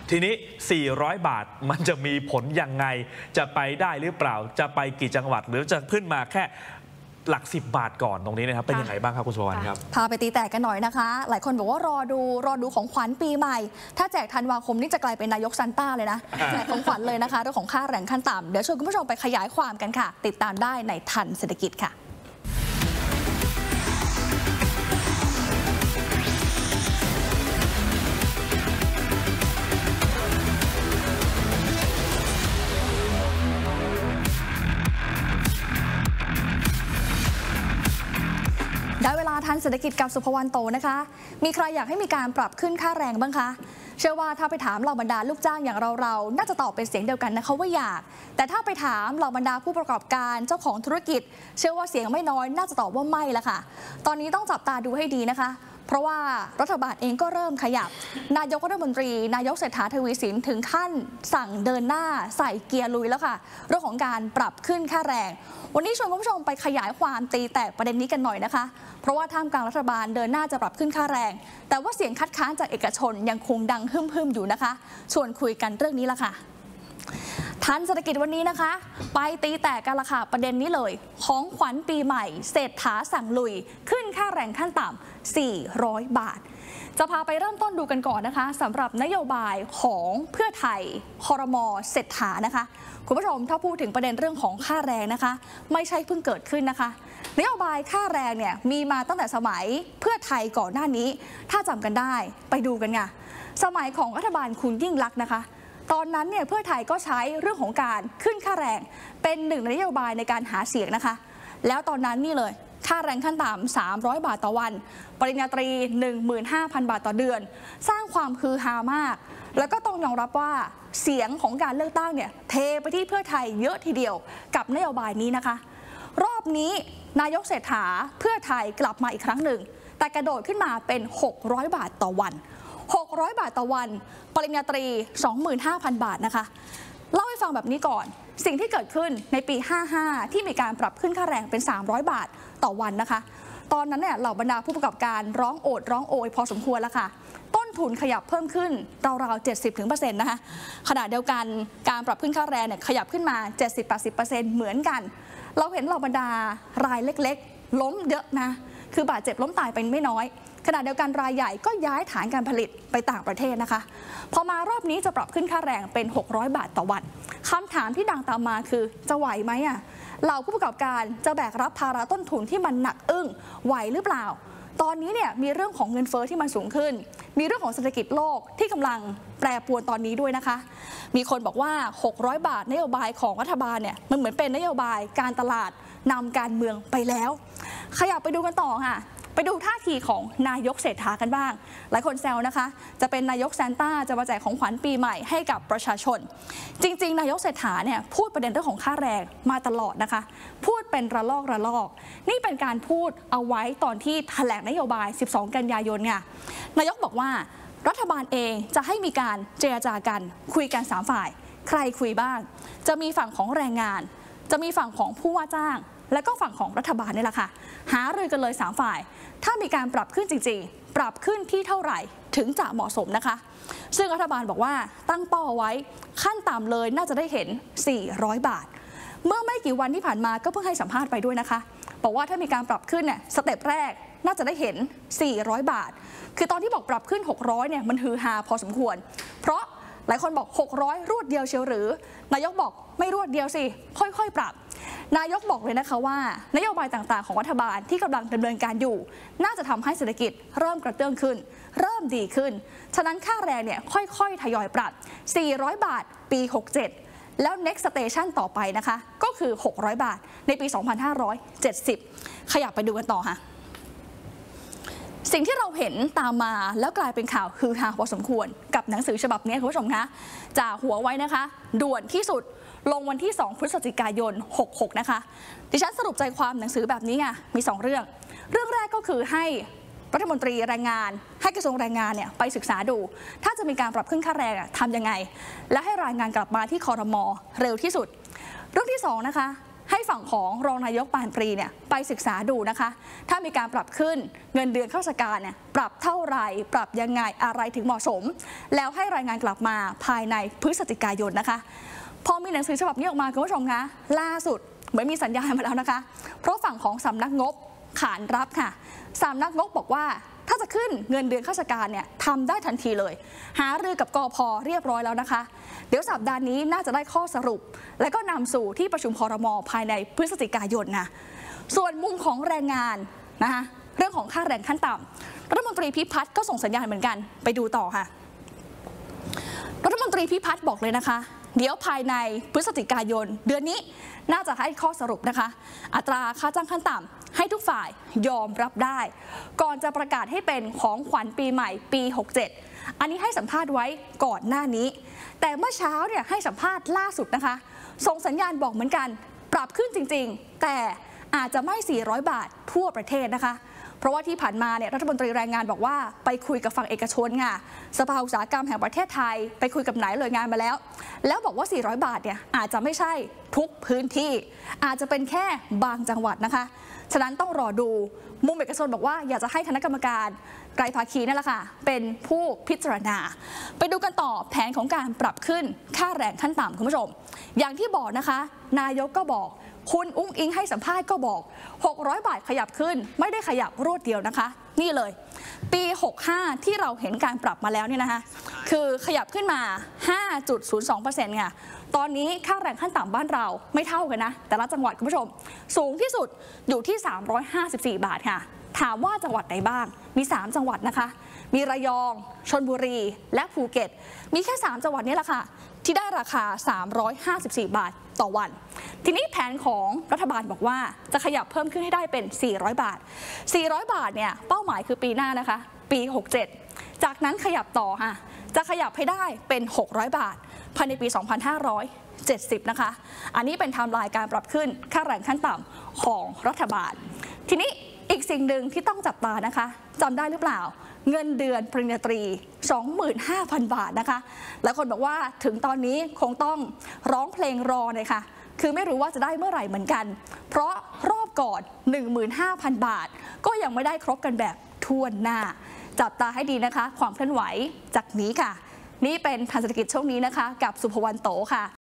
ทีนี้400 บาทมันจะมีผลยังไงจะไปได้หรือเปล่าจะไปกี่จังหวัดหรือจะขึ้นมาแค่หลัก10 บาทก่อนตรงนี้นะครับเป็นยังไงบ้างครับคุณสุวรรณครับพาไปตีแตกกันหน่อยนะคะหลายคนบอกว่ารอดูของขวัญปีใหม่ถ้าแจกธันวาคมนี่จะกลายเป็นนายกซันต้าเลยนะแจกของขวัญเลยนะคะเรื่องของค่าแรงขั้นต่ำเดี๋ยวชวนคุณผู้ชมไปขยายความกันค่ะติดตามได้ในทันเศรษฐกิจค่ะได้เวลาทันเศรษฐกิจกับสุภวรรณโตนะคะมีใครอยากให้มีการปรับขึ้นค่าแรงบ้างคะเชื่อว่าถ้าไปถามเหล่าบรรดาลูกจ้างอย่างเราน่าจะตอบเป็นเสียงเดียวกันนะคะว่าอยากแต่ถ้าไปถามเหล่าบรรดาผู้ประกอบการเจ้าของธุรกิจเชื่อว่าเสียงไม่น้อยน่าจะตอบว่าไม่ละค่ะตอนนี้ต้องจับตาดูให้ดีนะคะเพราะว่ารัฐบาลเองก็เริ่มขยับนายกรัฐมนตรีนายกเศรษฐาทวีสินถึงขั้นสั่งเดินหน้าใส่เกียร์ลุยแล้วค่ะเรื่องของการปรับขึ้นค่าแรงวันนี้ชวนคุณผู้ชมไปขยายความตีแตกประเด็นนี้กันหน่อยนะคะเพราะว่าท่ามกลางรัฐบาลเดินหน้าจะปรับขึ้นค่าแรงแต่ว่าเสียงคัดค้านจากเอกชนยังคงดังฮึ่มๆอยู่นะคะชวนคุยกันเรื่องนี้ละค่ะทันเศรษฐกิจวันนี้นะคะไปตีแตกกันละค่ะประเด็นนี้เลยของขวัญปีใหม่เศรษฐาสั่งลุยขึ้นค่าแรงขั้นต่ำ400 บาทจะพาไปเริ่มต้นดูกันก่อนนะคะสำหรับนโยบายของเพื่อไทยครม.เศรษฐานะคะคุณผู้ชมถ้าพูดถึงประเด็นเรื่องของค่าแรงนะคะไม่ใช่เพิ่งเกิดขึ้นนะคะนโยบายค่าแรงเนี่ยมีมาตั้งแต่สมัยเพื่อไทยก่อนหน้านี้ถ้าจำกันได้ไปดูกันไงสมัยของรัฐบาลคุณยิ่งลักษณ์นะคะตอนนั้นเนี่ยเพื่อไทยก็ใช้เรื่องของการขึ้นค่าแรงเป็นหนึ่งในนโยบายในการหาเสียงนะคะแล้วตอนนั้นนี่เลยค่าแรงขั้นต่ำ300 บาทต่อวันปริญญาตรี 15,000 บาทต่อเดือนสร้างความฮือฮามากแล้วก็ต้องยอมรับว่าเสียงของการเลือกตั้งเนี่ยเทไปที่เพื่อไทยเยอะทีเดียวกับนโยบายนี้นะคะรอบนี้นายกเศรษฐาเพื่อไทยกลับมาอีกครั้งหนึ่งแต่กระโดดขึ้นมาเป็น600 บาทต่อวัน600 บาทต่อวันปริญญาตรี 25,000 บาทนะคะเล่าให้ฟังแบบนี้ก่อนสิ่งที่เกิดขึ้นในปี 55 ที่มีการปรับขึ้นค่าแรงเป็น300 บาทต่อวันนะคะตอนนั้นเนี่ยเหล่าบรรดาผู้ประกอบการร้องโอดร้องโอยพอสมควรแล้วค่ะต้นทุนขยับเพิ่มขึ้นราวๆ 70% นะคะขณะเดียวกันการปรับขึ้นค่าแรงเนี่ยขยับขึ้นมา 70-80% เหมือนกันเราเห็นเหล่าบรรดารายเล็กๆล้มเยอะนะคือบาดเจ็บล้มตายเป็นไม่น้อยขณะเดียวกันรายใหญ่ก็ย้ายฐานการผลิตไปต่างประเทศนะคะพอมารอบนี้จะปรับขึ้นค่าแรงเป็น600 บาทต่อวันคำถามที่ดังตามมาคือจะไหวไหมอ่ะเหล่าผู้ประกอบการจะแบกรับภาระต้นทุนที่มันหนักอึ้งไหวหรือเปล่าตอนนี้เนี่ยมีเรื่องของเงินเฟ้อที่มันสูงขึ้นมีเรื่องของเศรษฐกิจโลกที่กำลังแปรปรวนตอนนี้ด้วยนะคะมีคนบอกว่า600 บาทนโยบายของรัฐบาลเนี่ยมันเหมือนเป็นนโยบายการตลาดนำการเมืองไปแล้วขยับไปดูกันต่อค่ะไปดูท่าทีของนายกเศรษฐากันบ้างหลายคนแซวนะคะจะเป็นนายกซานต้าจะมาแจกของขวัญปีใหม่ให้กับประชาชนจริงๆนายกเศรษฐาเนี่ยพูดประเด็นเรื่องของค่าแรงมาตลอดนะคะพูดเป็นระลอกนี่เป็นการพูดเอาไว้ตอนที่แถลงนโยบาย12 กันยายนเนี่ยนายกบอกว่ารัฐบาลเองจะให้มีการเจรจากันคุยกัน3 ฝ่ายใครคุยบ้างจะมีฝั่งของแรงงานจะมีฝั่งของผู้ว่าจ้างและก็ฝั่งของรัฐบาลนี่แหละค่ะหารือกันเลย3 ฝ่ายถ้ามีการปรับขึ้นจริงๆปรับขึ้นที่เท่าไหร่ถึงจะเหมาะสมนะคะซึ่งรัฐบาลบอกว่าตั้งเป้าไว้ขั้นต่ำเลยน่าจะได้เห็น400 บาทเมื่อไม่กี่วันที่ผ่านมาก็เพิ่งให้สัมภาษณ์ไปด้วยนะคะบอกว่าถ้ามีการปรับขึ้นเนี่ยสเต็ปแรกน่าจะได้เห็น400 บาทคือตอนที่บอกปรับขึ้น600เนี่ยมันฮือฮาพอสมควรเพราะหลายคนบอก600รวดเดียวเชียวหรือนายกบอกไม่รวดเดียวสิค่อยๆปรับนายกบอกเลยนะคะว่านโยบายต่างๆของรัฐบาลที่กำลังดำเนินการอยู่น่าจะทำให้เศรษฐกิจเริ่มกระเตื้องขึ้นเริ่มดีขึ้นฉะนั้นค่าแรงเนี่ยค่อยๆทยอยปรับ400 บาทปี67แล้ว next station ต่อไปนะคะก็คือ600 บาทในปี 2570ขยับไปดูกันต่อค่ะสิ่งที่เราเห็นตามมาแล้วกลายเป็นข่าวฮือฮาพอสมควรกับหนังสือฉบับนี้คุณผู้ชมคะจากหัวไว้นะคะด่วนที่สุดลงวันที่2 พฤศจิกายน 66นะคะดิฉันสรุปใจความหนังสือแบบนี้ไงมี2 เรื่องแรกก็คือให้รัฐมนตรีแรงงานให้กระทรวงแรงงานเนี่ยไปศึกษาดูถ้าจะมีการปรับขึ้นค่าแรงทำยังไงและให้รายงานกลับมาที่ครม.เร็วที่สุดเรื่องที่2นะคะให้ฝั่งของรองนายกปานปรีเนี่ยไปศึกษาดูนะคะถ้ามีการปรับขึ้นเงินเดือนข้าราชการเนี่ยปรับเท่าไหร่ปรับยังไงอะไรถึงเหมาะสมแล้วให้รายงานกลับมาภายในพฤศจิกายนนะคะพอมีหนังสือฉบับนี้ออกมาคุณผู้ชมคะล่าสุดเหมือนมีสัญญาณมาแล้วนะคะเพราะฝั่งของสำนักงบขานรับค่ะสำนักงบบอกว่าถ้าจะขึ้นเงินเดือนข้าราชการเนี่ยทำได้ทันทีเลยหารือกับกพ.เรียบร้อยแล้วนะคะเดี๋ยวสัปดาห์นี้น่าจะได้ข้อสรุปและก็นำสู่ที่ประชุมครม.ภายในพฤศจิกายนนะส่วนมุมของแรงงานนะคะเรื่องของค่าแรงขั้นต่ำรัฐมนตรีพิพัฒน์ก็ส่งสัญญาณเหมือนกันไปดูต่อค่ะรัฐมนตรีพิพัฒน์บอกเลยนะคะเดี๋ยวภายในพฤศจิกายนเดือนนี้น่าจะให้ข้อสรุปนะคะอัตราค่าจ้างขั้นต่ำให้ทุกฝ่ายยอมรับได้ก่อนจะประกาศให้เป็นของขวัญปีใหม่ปี 67อันนี้ให้สัมภาษณ์ไว้ก่อนหน้านี้แต่เมื่อเช้าเนี่ยให้สัมภาษณ์ล่าสุดนะคะส่งสัญญาณบอกเหมือนกันปรับขึ้นจริงๆแต่อาจจะไม่400 บาททั่วประเทศนะคะเพราะว่าที่ผ่านมาเนี่ยรัฐมนตรีแรงงานบอกว่าไปคุยกับฝั่งเอกชนค่ะสภาอุตสาหกรรมแห่งประเทศไทยไปคุยกับหลายหน่วยงานมาแล้วบอกว่า400 บาทเนี่ยอาจจะไม่ใช่ทุกพื้นที่อาจจะเป็นแค่บางจังหวัดนะคะฉะนั้นต้องรอดูมุมเอกชนบอกว่าอยากจะให้คณะกรรมการไตรภาคีนั่นแหละค่ะเป็นผู้พิจารณาไปดูกันต่อแผนของการปรับขึ้นค่าแรงขั้นต่ำคุณผู้ชมอย่างที่บอกนะคะนายกก็บอกคุณอุ้งอิงให้สัมภาษณ์ก็บอก600 บาทขยับขึ้นไม่ได้ขยับรวดเดียวนะคะนี่เลยปี65ที่เราเห็นการปรับมาแล้วเนี่ยนะคะคือขยับขึ้นมา 5.02% ค่ะตอนนี้ค่าแรงขั้นต่ำบ้านเราไม่เท่ากันนะแต่ละจังหวัดคุณผู้ชมสูงที่สุดอยู่ที่354 บาทค่ะถามว่าจังหวัดไหนบ้างมี3จังหวัดนะคะมีระยองชลบุรีและภูเก็ตมีแค่3จังหวัดนี้แหละค่ะที่ได้ราคา354 บาทต่อวันทีนี้แผนของรัฐบาลบอกว่าจะขยับเพิ่มขึ้นให้ได้เป็น400 บาท400 บาทเนี่ยเป้าหมายคือปีหน้านะคะปี67จากนั้นขยับต่อค่ะจะขยับให้ได้เป็น600 บาทภายในปี2570นะคะอันนี้เป็นไทม์ไลน์การปรับขึ้นค่าแรงขั้นต่ำของรัฐบาลทีนี้อีกสิ่งหนึ่งที่ต้องจับตานะคะจำได้หรือเปล่าเงินเดือนปริญญาตรี 25,000 บาทนะคะหลายคนบอกว่าถึงตอนนี้คงต้องร้องเพลงรอเลยค่ะคือไม่รู้ว่าจะได้เมื่อไหร่เหมือนกันเพราะรอบก่อน 15,000 บาทก็ยังไม่ได้ครบกันแบบทั่วหน้าจับตาให้ดีนะคะความเคลื่อนไหวจากนี้ค่ะนี่เป็นทันเศรษฐกิจช่วงนี้นะคะกับสุภวรรณโตค่ะ